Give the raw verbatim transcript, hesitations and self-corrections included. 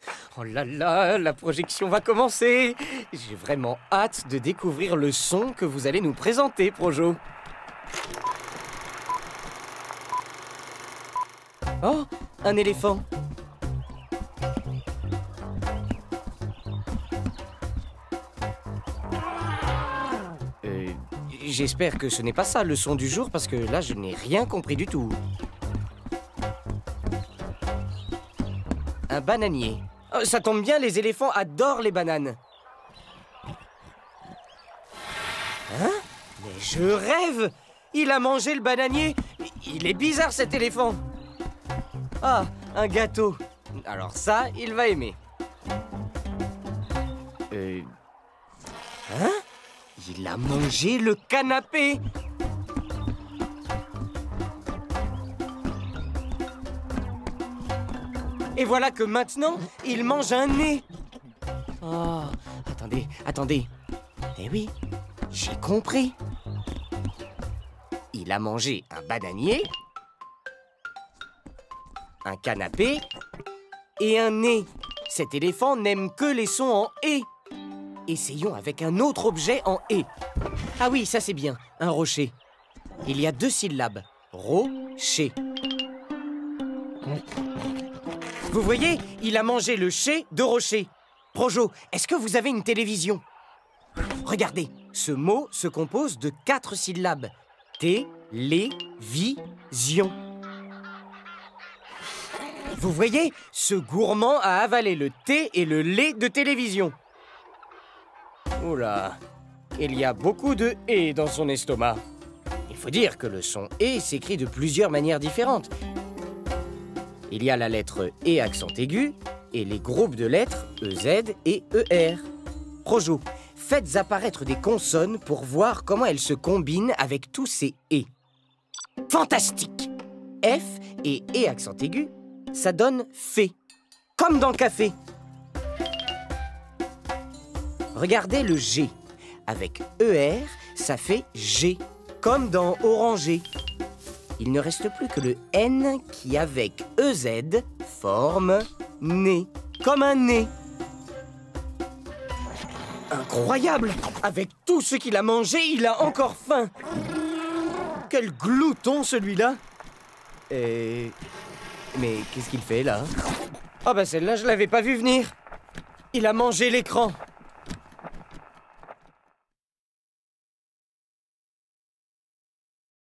Oh là là, la projection va commencer. J'ai vraiment hâte de découvrir le son que vous allez nous présenter, Projo. Oh, un éléphant. Euh, j'espère que ce n'est pas ça le son du jour, parce que là, je n'ai rien compris du tout. Un bananier. Oh, ça tombe bien, les éléphants adorent les bananes. Hein? Mais je rêve! Il a mangé le bananier. Il est bizarre, cet éléphant. Ah, un gâteau. Alors ça, il va aimer. Euh... Hein? Il a mangé le canapé. Et voilà que maintenant, il mange un nez. Oh, attendez, attendez. Eh oui, j'ai compris. Il a mangé un bananier, un canapé et un nez. Cet éléphant n'aime que les sons en « et ». Essayons avec un autre objet en « et ». Ah oui, ça c'est bien, un rocher. Il y a deux syllabes, ro-cher. Vous voyez, il a mangé le « cher » de rocher. Projo, est-ce que vous avez une télévision? Regardez, ce mot se compose de quatre syllabes. Té-lé-vi-sion. Vous voyez, ce gourmand a avalé le thé et le lait de télévision. Oula, il y a beaucoup de « et » dans son estomac. Il faut dire que le son « et » s'écrit de plusieurs manières différentes. Il y a la lettre « et » accent aigu et les groupes de lettres E Z et E R. Projo, faites apparaître des consonnes pour voir comment elles se combinent avec tous ces « et ». Fantastique! F et « et » accent aigu, ça donne « fait », comme dans café. Regardez le G. Avec E R, ça fait G, comme dans oranger. Il ne reste plus que le N qui, avec E Z, forme nez, comme un nez. Incroyable! Avec tout ce qu'il a mangé, il a encore faim. Quel glouton, celui-là! Et... Mais qu'est-ce qu'il fait, là? Ah bah celle-là, je l'avais pas vu venir. Il a mangé l'écran.